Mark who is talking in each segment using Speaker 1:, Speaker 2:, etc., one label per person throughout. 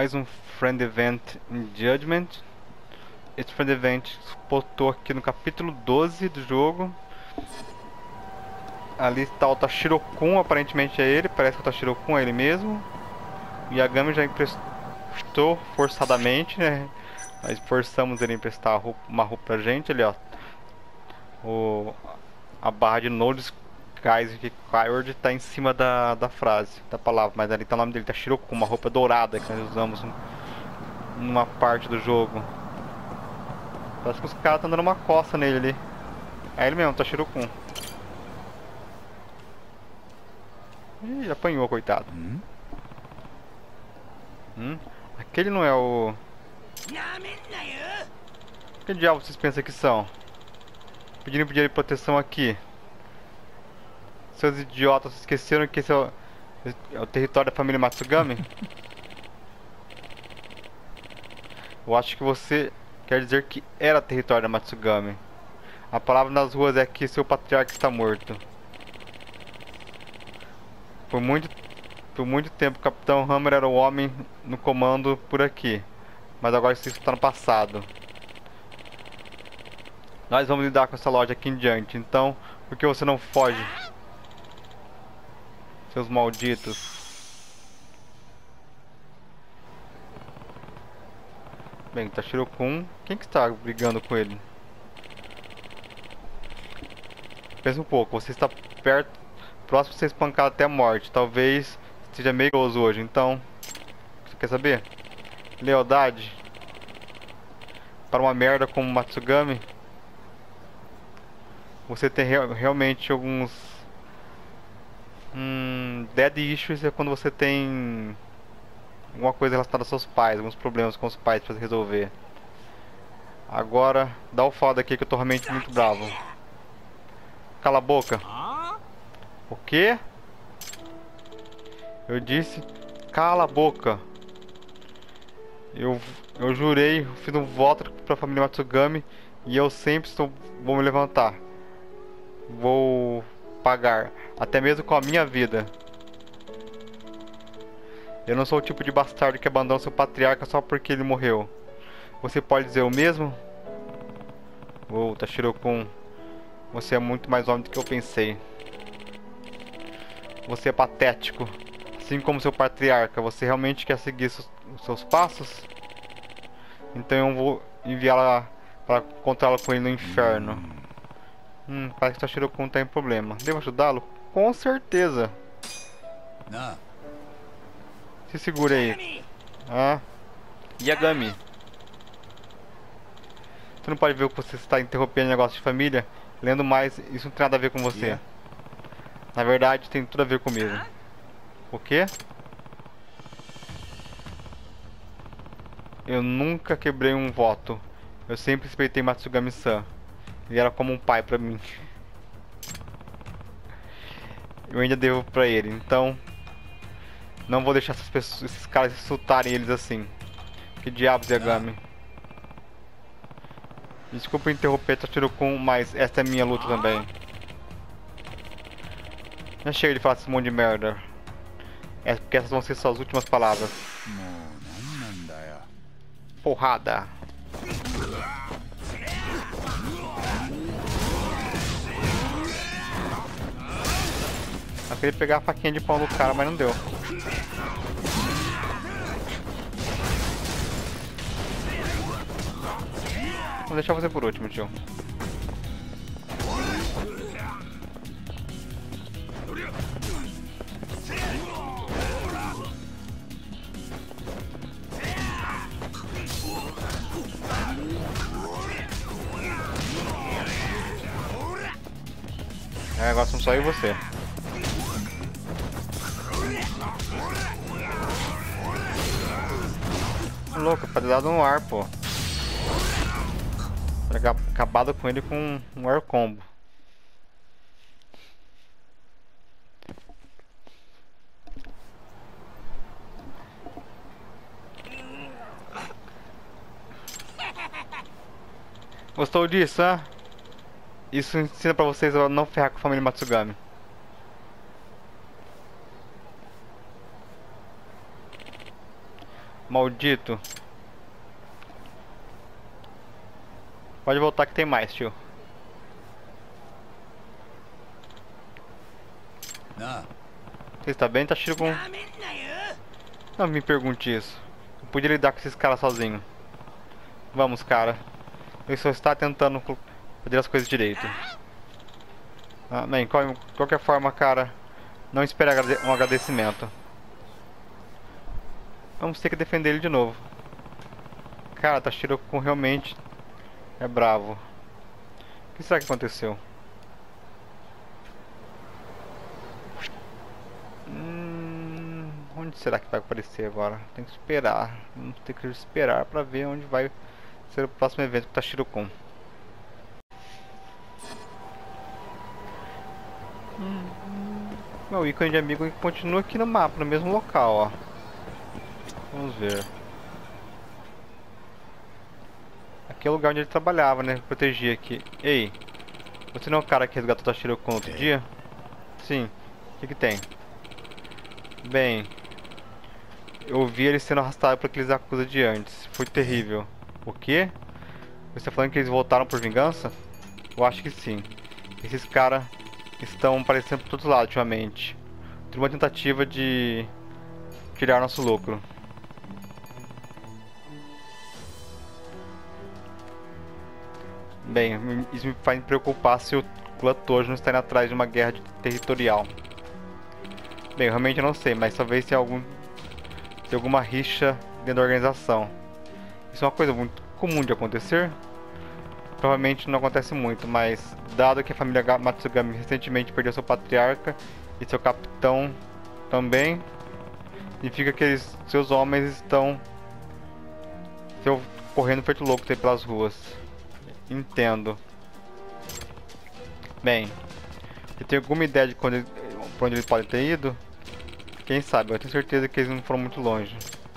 Speaker 1: Mais um Friend Event in Judgment. Esse Friend Event botou aqui no capítulo 12 do jogo. Ali está o Tashiro-kun, aparentemente é ele. Parece que o Tashiro-kun é ele mesmo. O Yagami já emprestou forçadamente, né? Nós forçamos ele a emprestar uma roupa pra gente. Ali, ó. A barra de Nodes Guys Required está em cima da frase, da palavra. Mas ali tá o nome dele, Tashiro-kun, uma roupa dourada que nós usamos numa parte do jogo. Parece que os caras estão dando uma coça nele ali. É ele mesmo, Tashiro-kun. Ih, apanhou, coitado. Aquele não é o... Que diabo vocês pensam que são? Pedindo de proteção aqui. Seus idiotas, esqueceram que esse é o território da família Matsugami? Eu acho que você quer dizer que era território da Matsugami. A palavra nas ruas é que seu patriarca está morto. Por muito tempo, o Capitão Hammer era o homem no comando por aqui. Mas agora isso está no passado. Nós vamos lidar com essa loja aqui em diante. Então, por que você não foge? Seus malditos. Bem, Tashiro-kun. Quem que está brigando com ele? Pensa um pouco. Você está perto, próximo de ser espancado até a morte. Talvez esteja meio perigoso hoje. Então, você quer saber? Lealdade para uma merda como Matsugami? Você tem realmente alguns... dead issues é quando você tem alguma coisa relacionada aos seus pais, alguns problemas com os pais para resolver. Agora, dá o foda aqui que eu tô realmente muito bravo. Cala a boca. O quê? Eu disse, cala a boca. Eu jurei, eu fiz um voto pra família Matsugami e eu sempre vou me levantar. Vou pagar, até mesmo com a minha vida. Eu não sou o tipo de bastardo que abandona seu patriarca só porque ele morreu. Você pode dizer o mesmo? Oh, Tashiro-kun, você é muito mais homem do que eu pensei. Você é patético. Assim como seu patriarca, você realmente quer seguir os seus passos? Então eu vou enviá-la para encontrá-la com ele no inferno. Parece que Tashiro-kun tá em problema. Devo ajudá-lo? Com certeza. Se segura aí. Yagami. Você não pode ver que você está interrompendo negócio de família? Lendo mais, isso não tem nada a ver com você. Na verdade, tem tudo a ver comigo. O quê? Eu nunca quebrei um voto. Eu sempre respeitei Matsugami-san. Ele era como um pai pra mim. Eu ainda devo pra ele, então... Não vou deixar esses caras insultarem eles assim. Que diabos, Yagami. Desculpa interromper, Tashiro-kun, mas essa é minha luta também. Já chega de falar esse monte de merda. É porque essas vão ser suas últimas palavras. Porrada. Eu queria pegar a faquinha de pau do cara, mas não deu. Vou deixar você por último, tio. Agora somos só eu e você. Louco, pra ter dado um ar, pô. Acabado com ele com um air combo. Gostou disso, hein? Isso ensina pra vocês a não ferrar com a família Matsugami. Maldito. Pode voltar que tem mais, tio. Você está bem? Tá cheio com... Não me pergunte isso. Eu podia lidar com esses caras sozinho. Vamos, cara. Ele só está tentando fazer as coisas direito. Bem, qualquer forma, cara, não espere um agradecimento. Vamos ter que defender ele de novo. Cara, Tashiro-kun realmente é bravo. O que será que aconteceu? Onde será que vai aparecer agora? Tem que esperar. Vamos ter que esperar para ver onde vai ser o próximo evento com o Tashiro-kun. Meu ícone de amigo continua aqui no mapa, no mesmo local, ó. Vamos ver. Aqui é o lugar onde ele trabalhava, né? Protegia aqui. Ei, você não é o cara que resgatou o Tashiro-kun outro dia? Sim. O que tem? Bem, eu vi ele sendo arrastado por aqueles acusa de antes. Foi terrível. O quê? Você tá falando que eles voltaram por vingança? Eu acho que sim. Esses caras estão aparecendo por todos lados ultimamente. Tem uma tentativa de tirar nosso lucro. Bem, isso me faz me preocupar se o clã Tojo não está indo atrás de uma guerra territorial. Bem, eu realmente não sei, mas talvez tenha alguma rixa dentro da organização. Isso é uma coisa muito comum de acontecer. Provavelmente não acontece muito, mas dado que a família Matsugami recentemente perdeu seu patriarca e seu capitão também, significa que seus homens estão correndo feito loucos aí pelas ruas. Entendo. Bem, você tem alguma ideia de pra onde ele pode ter ido? Quem sabe, eu tenho certeza que eles não foram muito longe.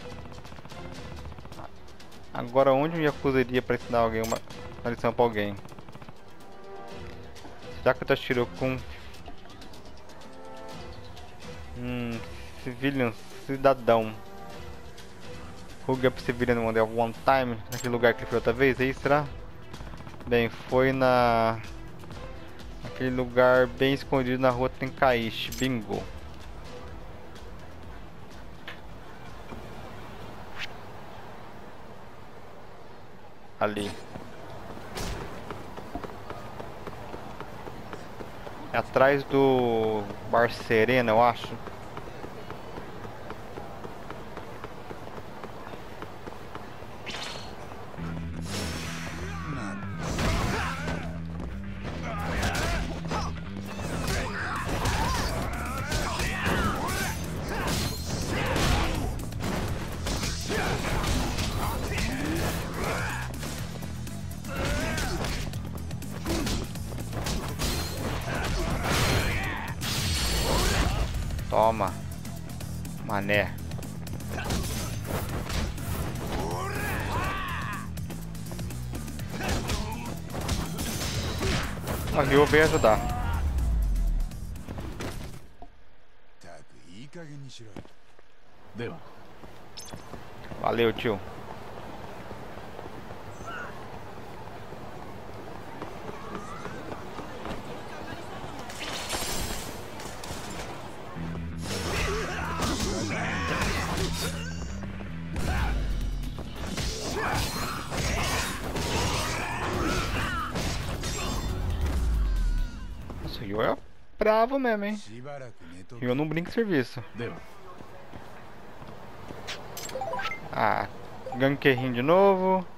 Speaker 1: Agora, onde um Yakuza iria para ensinar alguém uma lição para alguém? Já que o Tashiro-kun... Civilian, cidadão. Hug up civilian one time, naquele lugar que ele foi outra vez, aí será? Bem, foi naquele lugar bem escondido na rua Tenkaichi, bingo. Ali. É atrás do Bar Serena, eu acho. Toma, mané. A Ryo veio ajudar. Valeu, tio. Nossa, o Ryo é bravo mesmo, hein? Ryo não brinca em serviço. Ah, Gankerin de novo.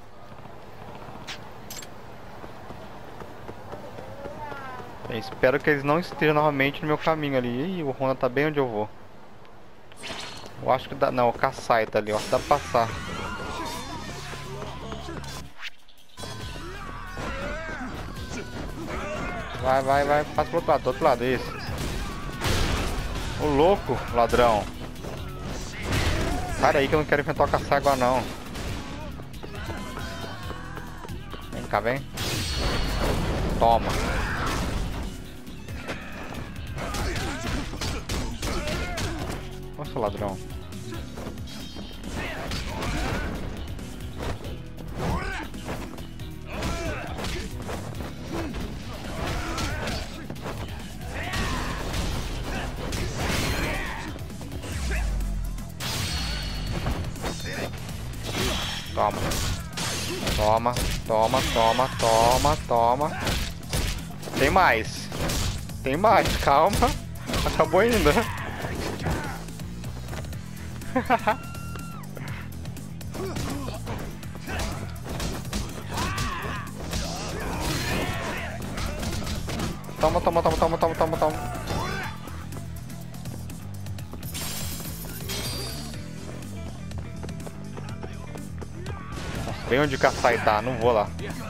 Speaker 1: Bem, espero que eles não estejam novamente no meu caminho ali. Ih, o Honda tá bem onde eu vou. Eu acho que dá... Não, o Kasai tá ali, ó. Dá pra passar. Vai. Passa pro outro lado, do outro lado, isso. Ô louco, ladrão. Sai daí que eu não quero enfrentar o Kasai agora não. Vem cá, vem. Toma. Nossa, ladrão. Toma. Toma, toma, toma, toma, toma. Tem mais. Tem mais, calma. Acabou ainda. Toma, toma, toma, toma, toma, toma, toma. Nossa, bem onde o Kassai tá, não vou lá.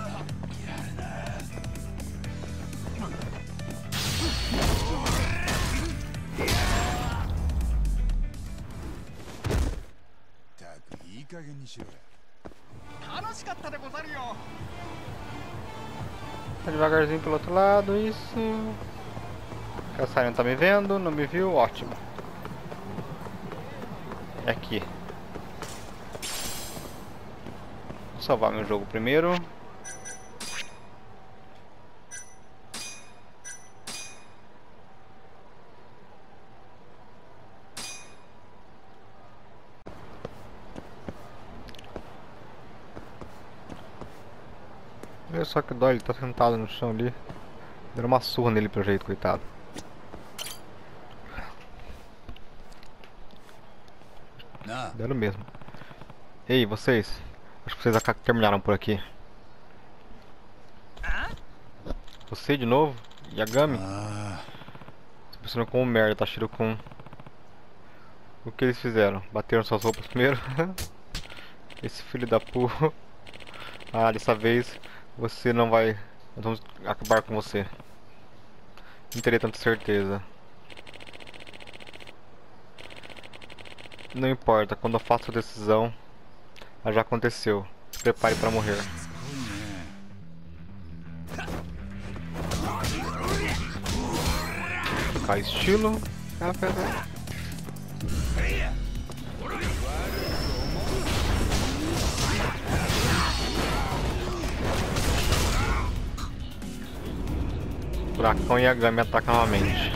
Speaker 1: Tá devagarzinho pelo outro lado, isso. Kassai não tá me vendo, não me viu, ótimo. É aqui. Vou salvar meu jogo primeiro. Olha só que dó, ele tá sentado no chão ali. Deram uma surra nele pelo jeito, coitado. Deram mesmo. Ei, vocês. Acho que vocês terminaram por aqui. Você de novo? Yagami? Tô pensando como merda, tá Shirokun. O que eles fizeram? Bateram suas roupas primeiro? Esse filho da porra. Ah, dessa vez você não vai... Nós vamos acabar com você. Não teria tanta certeza. Não importa, quando eu faço a decisão, ela já aconteceu. Se prepare para morrer. Trocar estilo. Furacão e Yagami atacam novamente.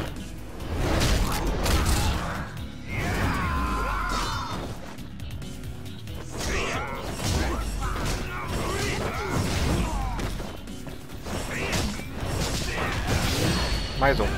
Speaker 1: Mais um.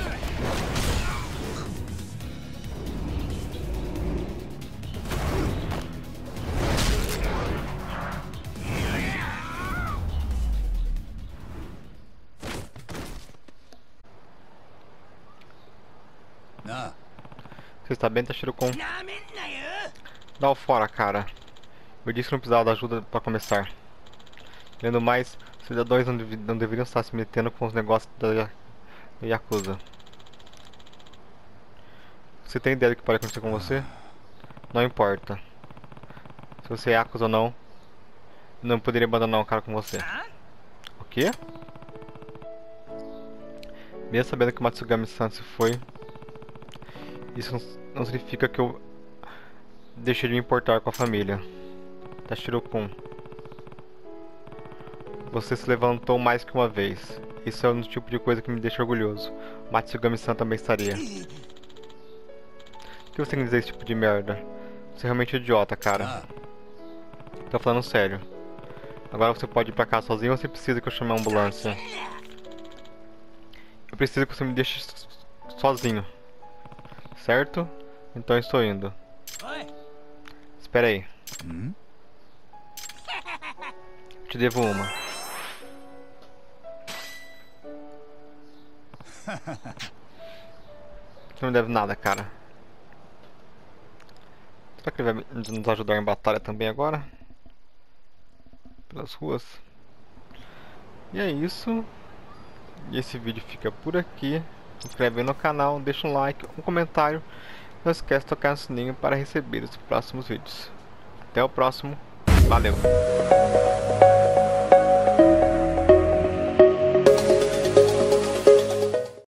Speaker 1: Você está bem, Tashirokun? Dá o fora, cara. Eu disse que não precisava da ajuda para começar. Além do mais, os cidadãos não deveriam estar se metendo com os negócios da Yakuza. Você tem ideia do que pode acontecer com você? Não importa. Se você é Yakuza ou não, não poderia abandonar um cara com você. O quê? Mesmo sabendo que o Matsugami-san se foi, isso não significa que eu deixei de me importar com a família. Tashirokun. Você se levantou mais que uma vez. Isso é um tipo de coisa que me deixa orgulhoso. Matsugami-san também estaria. Por que você tem que dizer esse tipo de merda? Você é realmente idiota, cara. Tô falando sério. Agora você pode ir pra casa sozinho ou você precisa que eu chame a ambulância? Eu preciso que você me deixe sozinho. Certo? Então eu estou indo. Espera aí. Te devo uma. Você não deve nada, cara. Será que ele vai nos ajudar em batalha também agora? Pelas ruas. E é isso. E esse vídeo fica por aqui. Se inscreve no canal, deixa um like, um comentário. Não esquece de tocar no sininho para receber os próximos vídeos. Até o próximo. Valeu!